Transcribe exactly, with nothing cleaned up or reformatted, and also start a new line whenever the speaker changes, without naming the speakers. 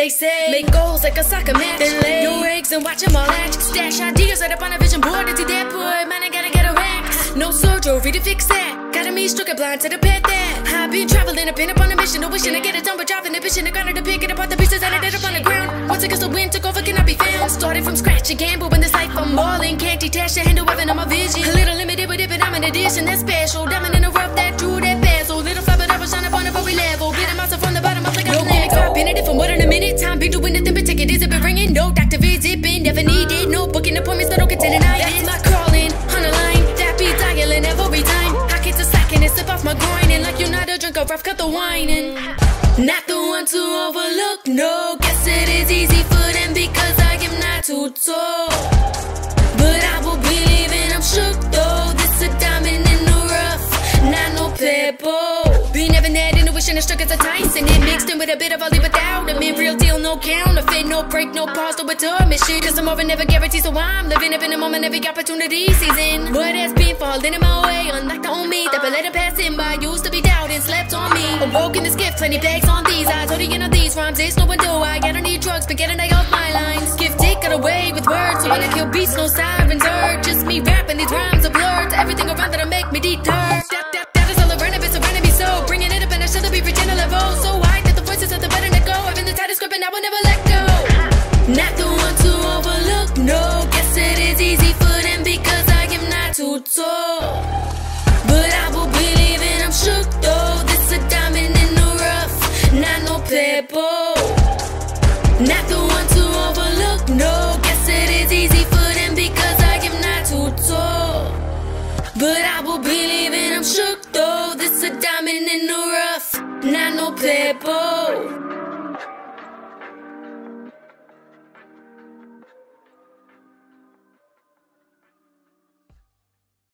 They say make goals like a soccer match, then lay your eggs and watch them all hatch. Stash ideas right up on a vision board. It's that boy, man, I gotta get a rack. No surgery to fix that. Got me struck a blind to the pet that I've been traveling, I've been up on a mission, no wishing to get it done, but driving the vision, I got to pick it apart, the pieces and I did up on the ground. Once against the wind, took over, cannot be found. Started from scratch again, but when this life I'm all in, can't detach the handle weapon on my vision. A little limited with it, but I'm an addition that's special. Diamond in the rough that drew that bezel. Little flower that was shining upon a we level. Get a monster from the bottom up like a limit. I've been at it for more than a minute. Time been doing nothing but ticket. Is it been ringing? No doctor visit, been never needed. No booking appointments, no contending. That's my crawling on the line. That be dialing every time. I get to slacking and slip off my groin. And like you're not a drinker, rough cut the wine. And not the one to overlook, no. Guess it is easy for them because I am not too tall. But I will believe and I'm shook though. This a diamond in the rough, not no pebble. Been having that intuition and struck as a Tyson. It mixed in with a bit of Ollie without a min. Real deal, no counterfeit, no break, no pause, no intermission. Cause I'm over never guaranteed, so I'm living up in the moment, every opportunity season. What has been falling in my way, unlocked on me, that but let it pass in by. Used to be doubting, slept on me. Awoke in this gift, plenty bags on these. I told you, you know these rhymes, it's no window. I gotta need drugs, been getting they off my lines. Gifted, got away with words, so when I kill beats, no sirens heard. Just me rapping, these rhymes are blurred to everything around that'll make me deterred. That, that, that is all around, if it's surrounding me so. Bringing it up and I should be reaching a level so high that the voices of the better let go. I've been the tightest grip and I will never let go. Not the one to overlook, no. Guess it is easy for them because I am not too tall. But I will believe and I'm shook though. This a diamond in the rough, not no pebble. Not the one to overlook, no. Guess it is easy for them because I am not too tall. But I will believe and I'm shook though. This a diamond in the rough, not no pebble.